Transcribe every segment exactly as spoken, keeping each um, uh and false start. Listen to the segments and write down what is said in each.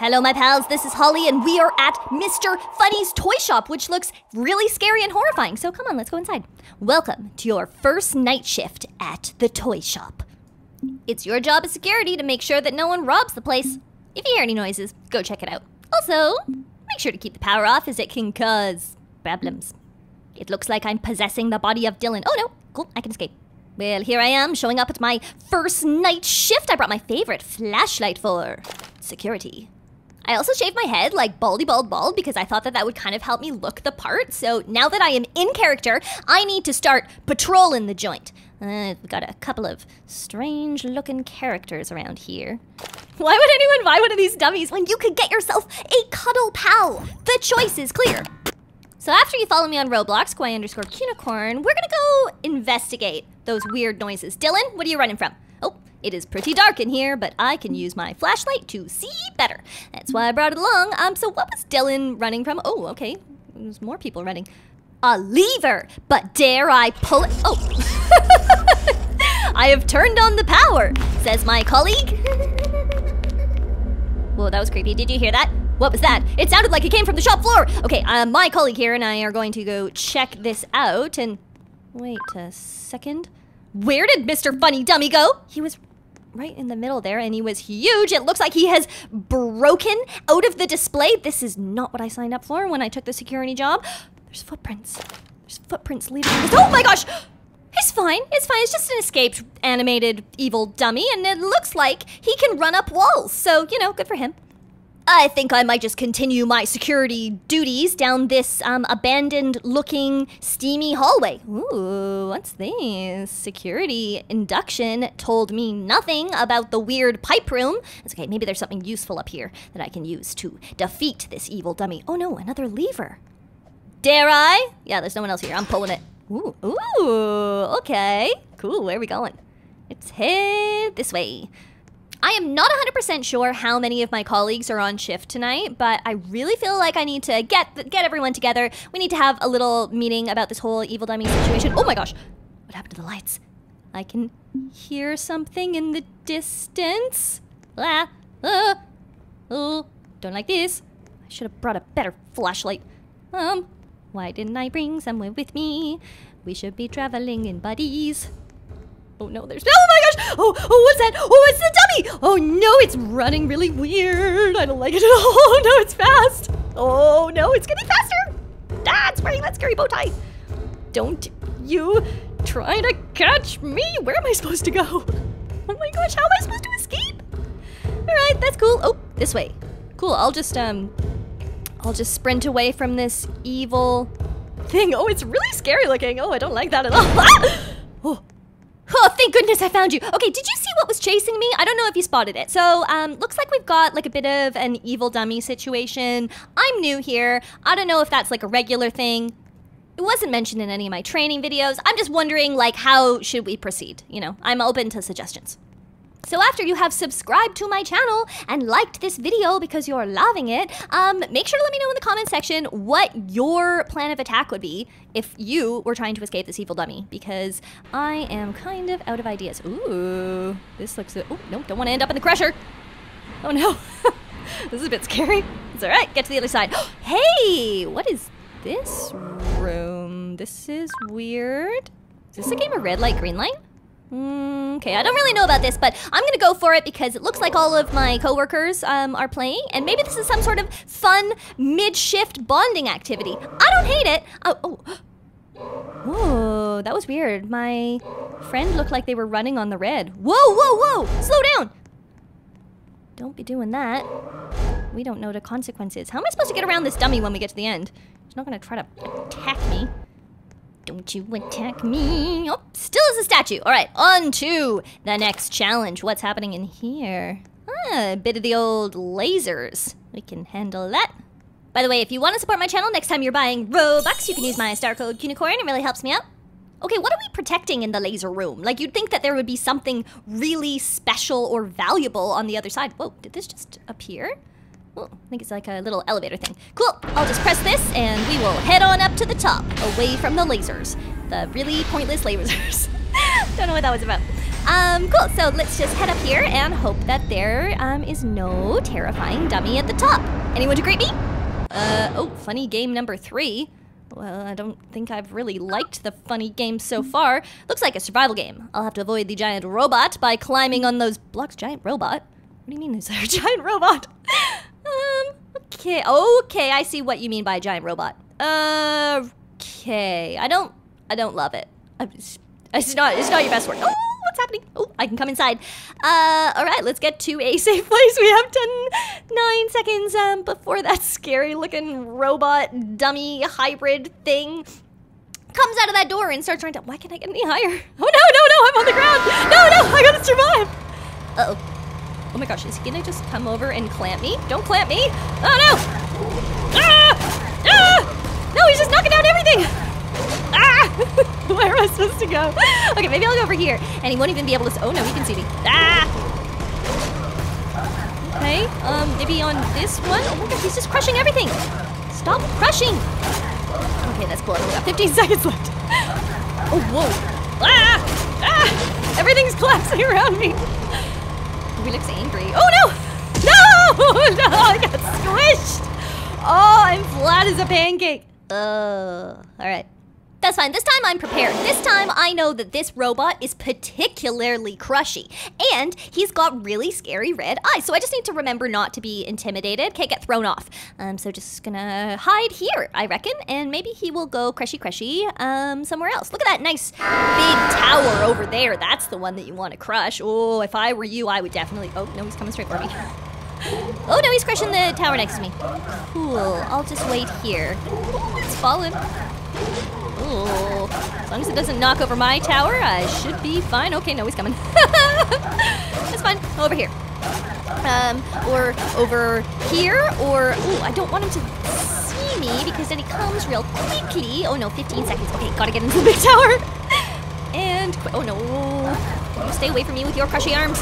Hello, my pals, this is Holly, and we are at Mister Funny's toy shop, which looks really scary and horrifying. So come on, let's go inside. Welcome to your first night shift at the toy shop. It's your job as security to make sure that no one robs the place. If you hear any noises, go check it out. Also, make sure to keep the power off as it can cause problems. It looks like I'm possessing the body of Dylan. Oh no, cool, I can escape. Well, here I am, showing up at my first night shift. I brought my favorite flashlight for security. I also shaved my head like baldy bald bald because I thought that that would kind of help me look the part. So now that I am in character, I need to start patrolling the joint. Uh, we've got a couple of strange looking characters around here. Why would anyone buy one of these dummies when you could get yourself a cuddle pal? The choice is clear. So after you follow me on Roblox, Kawaii underscore Cunicorn, we're gonna go investigate those weird noises. Dylan, what are you running from? Oh, it is pretty dark in here, but I can use my flashlight to see better. That's why I brought it along. Um, so what was Dylan running from? Oh, okay, there's more people running. A lever, but dare I pull it? Oh, I have turned on the power, says my colleague. Whoa, that was creepy. Did you hear that? What was that? It sounded like it came from the shop floor. Okay, uh, my colleague here and I are going to go check this out and... Wait a second. Where did Mister Funny Dummy go? He was right in the middle there and he was huge. It looks like he has broken out of the display. This is not what I signed up for when I took the security job. There's footprints. There's footprints leading this. Oh my gosh! He's fine. It's fine. It's just an escaped animated evil dummy and it looks like he can run up walls. So, you know, good for him. I think I might just continue my security duties down this um, abandoned-looking, steamy hallway. Ooh, what's this? Security induction told me nothing about the weird pipe room. It's okay, maybe there's something useful up here that I can use to defeat this evil dummy. Oh no, another lever. Dare I? Yeah, there's no one else here. I'm pulling it. Ooh, ooh, okay. Cool, where are we going? Let's head this way. I am not one hundred percent sure how many of my colleagues are on shift tonight, but I really feel like I need to get get everyone together. We need to have a little meeting about this whole evil dummy situation. Oh my gosh, what happened to the lights? I can hear something in the distance. Ah, ah, oh, don't like this. I should have brought a better flashlight. Um, why didn't I bring someone with me? We should be traveling in buddies. Oh no, there's, oh my gosh! Oh, oh, what's that? Oh, it's the dummy! Oh no, it's running really weird. I don't like it at all. Oh no, it's fast. Oh no, it's getting faster. Ah, it's wearing that scary bow tie. Don't you try to catch me. Where am I supposed to go? Oh my gosh, how am I supposed to escape? All right, that's cool. Oh, this way. Cool, I'll just, um, I'll just sprint away from this evil thing. Oh, it's really scary looking. Oh, I don't like that at all. Ah! Oh. Oh, thank goodness I found you. Okay, did you see what was chasing me? I don't know if you spotted it. So, um, looks like we've got like a bit of an evil dummy situation. I'm new here. I don't know if that's like a regular thing. It wasn't mentioned in any of my training videos. I'm just wondering, like, how should we proceed? You know, I'm open to suggestions. So after you have subscribed to my channel and liked this video because you're loving it, um, make sure to let me know in the comment section what your plan of attack would be if you were trying to escape this evil dummy, because I am kind of out of ideas. Ooh, this looks, oh, no, don't want to end up in the crusher. Oh no, this is a bit scary. It's all right, get to the other side. Hey, what is this room? This is weird. Is this a game of red light, green light? Mm, okay, I don't really know about this, but I'm gonna go for it because it looks like all of my coworkers um, are playing, and maybe this is some sort of fun mid-shift bonding activity. I don't hate it. Oh, oh. Whoa, that was weird. My friend looked like they were running on the red. Whoa, whoa, whoa! Slow down! Don't be doing that. We don't know the consequences. How am I supposed to get around this dummy when we get to the end? He's not gonna try to attack me. Don't you attack me. Oh, still is a statue. All right, on to the next challenge. What's happening in here? Ah, a bit of the old lasers. We can handle that. By the way, if you want to support my channel next time you're buying Robux, you can use my star code Cunicorn. It really helps me out. Okay, what are we protecting in the laser room? Like, you'd think that there would be something really special or valuable on the other side. Whoa, did this just appear? Oh, I think it's like a little elevator thing. Cool, I'll just press this and we will head on up to the top, away from the lasers. The really pointless lasers. Don't know what that was about. Um, cool. So let's just head up here and hope that there um, is no terrifying dummy at the top. Anyone to greet me? Uh, oh, funny game number three. Well, I don't think I've really liked the funny game so far. Looks like a survival game. I'll have to avoid the giant robot by climbing on those blocks. Giant robot? What do you mean there's a giant robot? um, okay. Okay, I see what you mean by a giant robot. Uh, okay. I don't, I don't love it. It's, it's not, it's not your best work. Oh, what's happening? Oh, I can come inside. Uh, all right, let's get to a safe place. We have ten, nine seconds um, before that scary looking robot dummy hybrid thing comes out of that door and starts trying to, why can't I get any higher? Oh no, no, no, I'm on the ground. No, no, I gotta survive. Uh-oh. Oh my gosh, is he gonna just come over and clamp me? Don't clamp me. Oh no. Ah! Ah! No, he's just knocking down everything. Ah! Where am I supposed to go? Okay, maybe I'll go over here. And he won't even be able to, oh no, he can see me. Ah! Okay, um, maybe on this one. Oh my gosh, he's just crushing everything. Stop crushing. Okay, that's cool. I've only got fifteen seconds left. Oh, whoa. Ah! Ah! Everything's collapsing around me. He looks angry. Oh no! No! No, I got squished. Oh, I'm flat as a pancake. Uh, all right. That's fine. This time I'm prepared. This time I know that this robot is particularly crushy. And he's got really scary red eyes. So I just need to remember not to be intimidated. Can't get thrown off. Um, so just gonna hide here, I reckon. And maybe he will go crushy crushy um, somewhere else. Look at that nice big tower over there. That's the one that you want to crush. Oh, if I were you, I would definitely... Oh, no, he's coming straight for me. Oh, no, he's crushing the tower next to me. Cool. I'll just wait here. Oh, it's falling. Ooh. As long as it doesn't knock over my tower, I should be fine. Okay, no, he's coming. That's fine. Over here. Um, or over here, or... Ooh, I don't want him to see me because then he comes real quickly. Oh, no, fifteen seconds. Okay, gotta get into the big tower. And... Oh, no. You stay away from me with your crushy arms.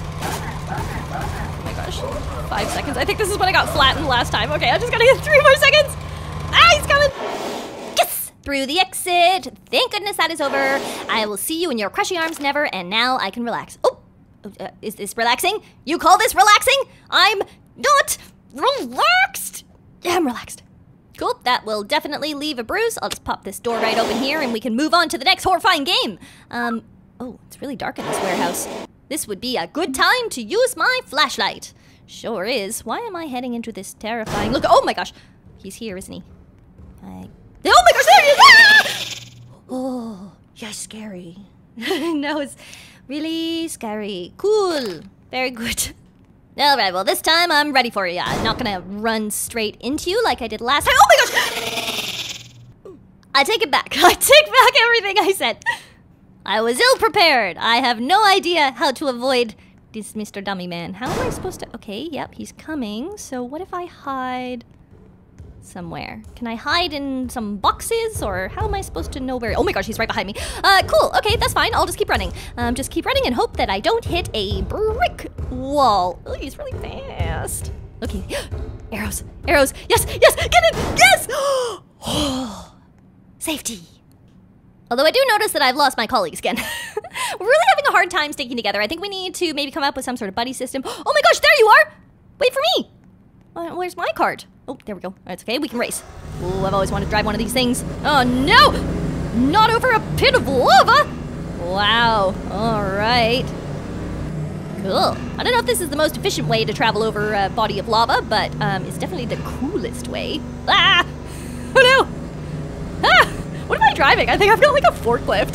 Oh, my gosh. Five seconds. I think this is when I got flattened last time. Okay, I just gotta get three more seconds. Ah, he's coming. Through the exit. Thank goodness that is over. I will see you in your crushy arms never, and now I can relax. Oh, uh, is this relaxing? You call this relaxing? I'm not relaxed. Yeah, I'm relaxed. Cool, that will definitely leave a bruise. I'll just pop this door right open here, and we can move on to the next horrifying game. Um, oh, it's really dark in this warehouse. This would be a good time to use my flashlight. Sure is. Why am I heading into this terrifying... Look, oh my gosh. He's here, isn't he? I... Oh my gosh, there he is! Ah! Oh, you're scary. No, it's really scary. Cool. Very good. All right, well, this time I'm ready for you. I'm not gonna run straight into you like I did last time. Oh my gosh! I take it back. I take back everything I said. I was ill-prepared. I have no idea how to avoid this Mister Dummy Man. How am I supposed to... Okay, yep, he's coming. So what if I hide... somewhere? Can I hide in some boxes, or how am I supposed to know where? Oh my gosh, he's right behind me. Uh, cool. Okay, that's fine. I'll just keep running. Um, just keep running and hope that I don't hit a brick wall. Oh, he's really fast. Okay, arrows, arrows. Yes, yes, get it, yes! Oh, safety. Although I do notice that I've lost my colleagues again. We're really having a hard time sticking together. I think we need to maybe come up with some sort of buddy system. Oh my gosh, there you are! Wait for me. Uh, where's my cart? Oh, there we go. That's okay, we can race. Oh, I've always wanted to drive one of these things. Oh, no! Not over a pit of lava! Wow, all right. Cool. I don't know if this is the most efficient way to travel over a body of lava, but um, it's definitely the coolest way. Ah! Oh, no! Ah! What am I driving? I think I've got like a forklift.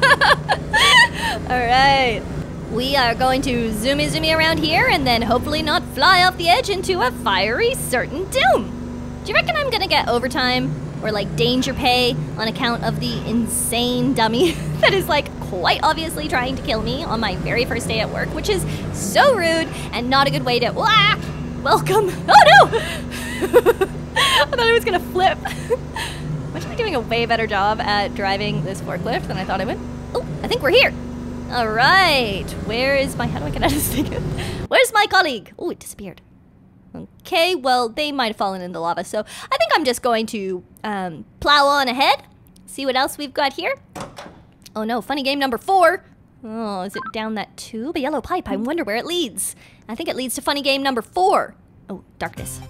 All right. We are going to zoomy zoomy around here and then hopefully not fly off the edge into a fiery certain doom. Do you reckon I'm gonna get overtime or like danger pay on account of the insane dummy that is like quite obviously trying to kill me on my very first day at work, which is so rude and not a good way to wah, welcome. Oh no! I thought I was gonna flip. I'm actually doing a way better job at driving this forklift than I thought I would. Oh, I think we're here. All right, where is my, how do I get out of this thing? Where's my colleague? Oh, it disappeared. Okay, well, they might have fallen in the lava, so I think I'm just going to um, plow on ahead, see what else we've got here. Oh no, funny game number four. Oh, is it down that tube? A yellow pipe. I wonder where it leads. I think it leads to funny game number four. Oh, darkness.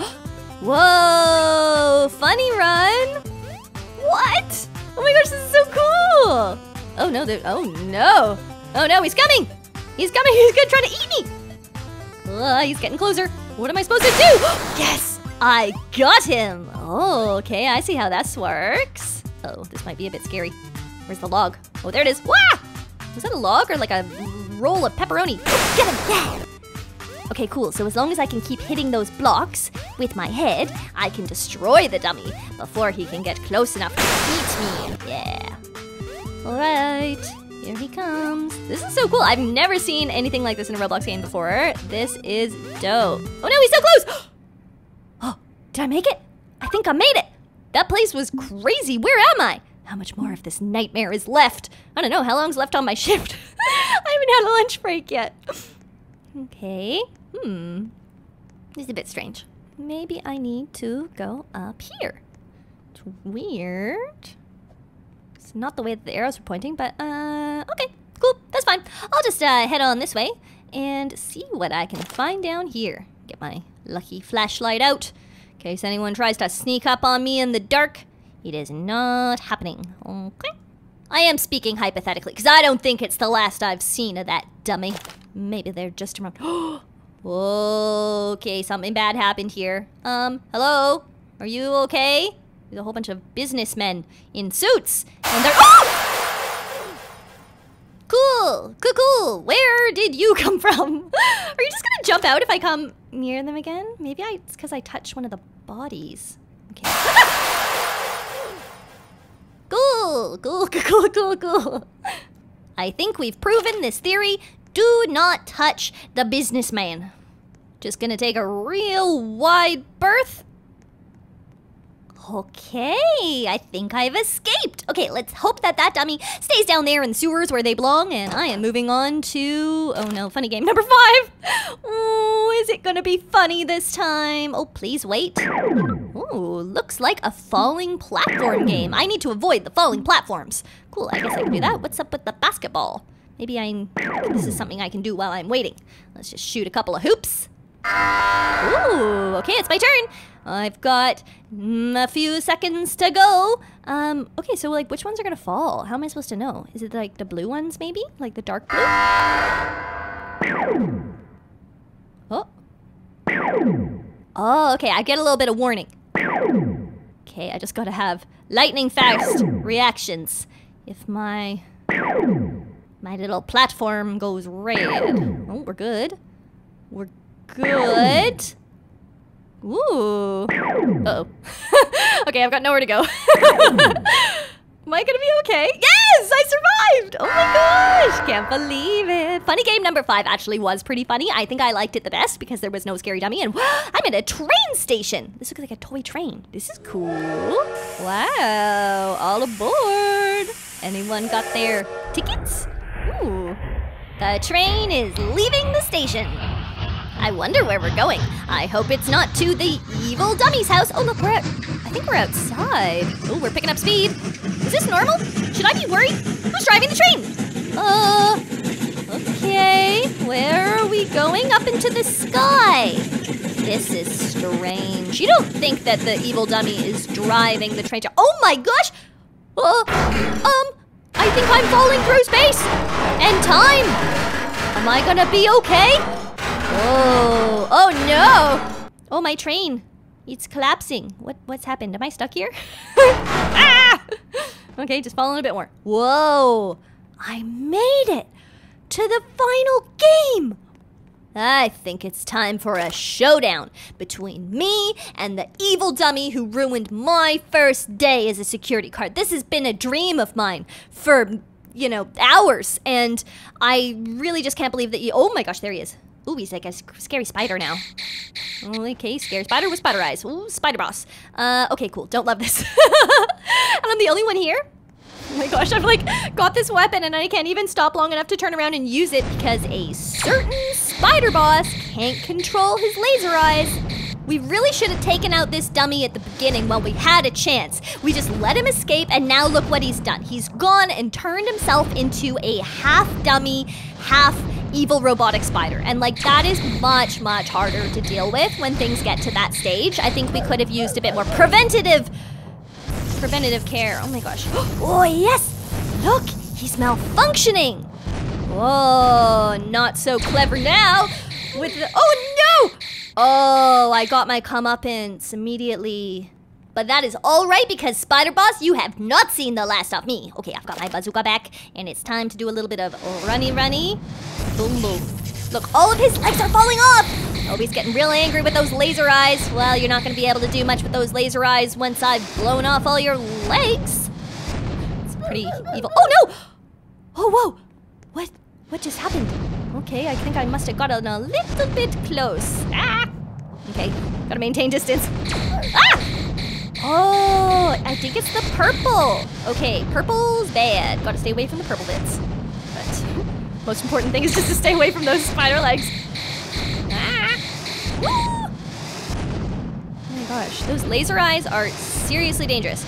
Whoa! Funny run! What? Oh my gosh, this is so cool! Oh no, there- oh no! Oh no, he's coming! He's coming, he's gonna try to eat me! Uh, he's getting closer. What am I supposed to do? Yes! I got him! Oh, okay, I see how this works. Oh, this might be a bit scary. Where's the log? Oh, there it is. Wah! Was that a log or like a roll of pepperoni? Get him! Yeah! Okay, cool. So as long as I can keep hitting those blocks with my head, I can destroy the dummy before he can get close enough to eat me. Yeah. All right. Here he comes. This is so cool. I've never seen anything like this in a Roblox game before. This is dope. Oh no, he's so close! Oh, did I make it? I think I made it. That place was crazy. Where am I? How much more of this nightmare is left? I don't know. How long's left on my shift? I haven't had a lunch break yet. Okay. Hmm. This is a bit strange. Maybe I need to go up here. It's weird. It's not the way that the arrows are pointing, but, uh, okay. Cool. That's fine. I'll just uh, head on this way and see what I can find down here. Get my lucky flashlight out in case anyone tries to sneak up on me in the dark. It is not happening. Okay. I am speaking hypothetically, because I don't think it's the last I've seen of that dummy. Maybe they're just around. Okay, something bad happened here. Um, hello? Are you okay? There's a whole bunch of businessmen in suits, and they're- Oh! Cool, cool, cool. Where did you come from? Are you just gonna jump out if I come near them again? Maybe I, it's because I touched one of the bodies. Okay. Cool, cool, cool, cool, cool. I think we've proven this theory. Do not touch the businessman. Just gonna take a real wide berth. Okay, I think I've escaped. Okay, let's hope that that dummy stays down there in the sewers where they belong, and I am moving on to, oh no, funny game number five. Oh, is it gonna be funny this time? Oh, please wait. Oh, looks like a falling platform game. I need to avoid the falling platforms. Cool, I guess I can do that. What's up with the basketball? Maybe I, this is something I can do while I'm waiting. Let's just shoot a couple of hoops. Ooh, okay, it's my turn. I've got mm, a few seconds to go. Um, okay, so like which ones are gonna fall? How am I supposed to know? Is it like the blue ones maybe? Like the dark blue? Oh. Oh, okay, I get a little bit of warning. Okay, I just gotta have lightning fast reactions. If my, my little platform goes red. Oh, we're good. We're good. Ooh. Uh-oh. Okay, I've got nowhere to go. Am I gonna be okay? Yes! I survived! Oh my gosh! Can't believe it. Funny game number five actually was pretty funny. I think I liked it the best because there was no scary dummy, and I'm at a train station. This looks like a toy train. This is cool. Wow, all aboard. Anyone got their tickets? Ooh. The train is leaving the station. I wonder where we're going. I hope it's not to the evil dummy's house. Oh, look, we're out. I think we're outside. Oh, we're picking up speed. Is this normal? Should I be worried? Who's driving the train? Uh, okay. Where are we going? Up into the sky. This is strange. You don't think that the evil dummy is driving the train? Oh my gosh. Uh, um, I think I'm falling through space and time. Am I gonna be okay? Oh, oh no! Oh, my train. It's collapsing. What, what's happened? Am I stuck here? Ah! Okay, just following a bit more. Whoa! I made it to the final game! I think it's time for a showdown between me and the evil dummy who ruined my first day as a security guard. This has been a dream of mine for, you know, hours, and I really just can't believe that you... Oh my gosh, there he is. Ooh, he's like a scary spider now. Okay, scary spider with spider eyes. Ooh, spider boss. Uh, okay, cool. Don't love this. And I'm the only one here? Oh my gosh, I've like got this weapon and I can't even stop long enough to turn around and use it because a certain spider boss can't control his laser eyes. We really should have taken out this dummy at the beginning while we had a chance. We just let him escape, and now look what he's done. He's gone and turned himself into a half dummy, half evil robotic spider. And like, that is much, much harder to deal with when things get to that stage. I think we could have used a bit more preventative, preventative care. Oh my gosh. Oh yes, look, he's malfunctioning. Whoa, not so clever now. With the, oh no! Oh, I got my comeuppance immediately. But that is all right, because Spider Boss, you have not seen the last of me. Okay, I've got my bazooka back, and it's time to do a little bit of runny runny. Boom boom. Look, all of his legs are falling off. Oh, he's getting real angry with those laser eyes. Well, you're not gonna be able to do much with those laser eyes once I've blown off all your legs. It's pretty evil. Oh no! Oh, whoa! What? What just happened? Okay, I think I must have gotten a little bit close. Ah! Okay, gotta maintain distance. Ah! Oh, I think it's the purple. Okay, purple's bad. Gotta stay away from the purple bits. But most important thing is just to stay away from those spider legs. Ah! Woo! Oh my gosh, those laser eyes are seriously dangerous.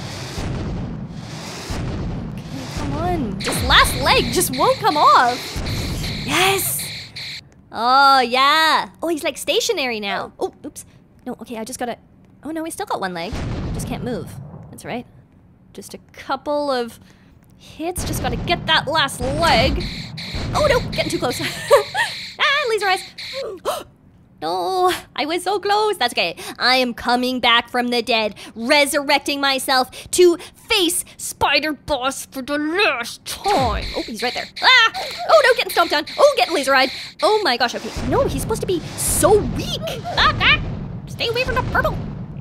Okay, come on. This last leg just won't come off. Yes! Oh, yeah. Oh, he's like stationary now. Oh, oops. No, okay, I just gotta... Oh, no, he's still got one leg. Just can't move. That's right. Just a couple of hits. Just gotta get that last leg. Oh, no, getting too close. Ah, laser eyes. No, I was so close. That's okay. I am coming back from the dead, resurrecting myself to face Spider Boss for the last time. Oh, he's right there. Ah! Oh, no, getting stomped on. Oh, getting laser-eyed. Oh my gosh, okay. No, he's supposed to be so weak. Ah, ah! Stay away from the purple.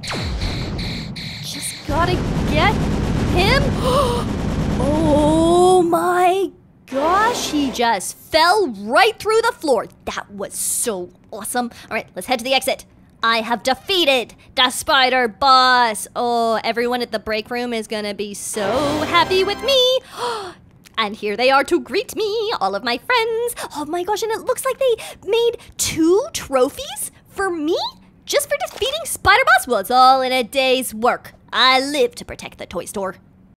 Just gotta get him. Oh my gosh, he just fell right through the floor. That was so awesome. All right, let's head to the exit. I have defeated the Spider Boss. Oh, everyone at the break room is gonna be so happy with me. And here they are to greet me, all of my friends. Oh my gosh, and it looks like they made two trophies for me just for defeating Spider Boss. Well, it's all in a day's work. I live to protect the toy store.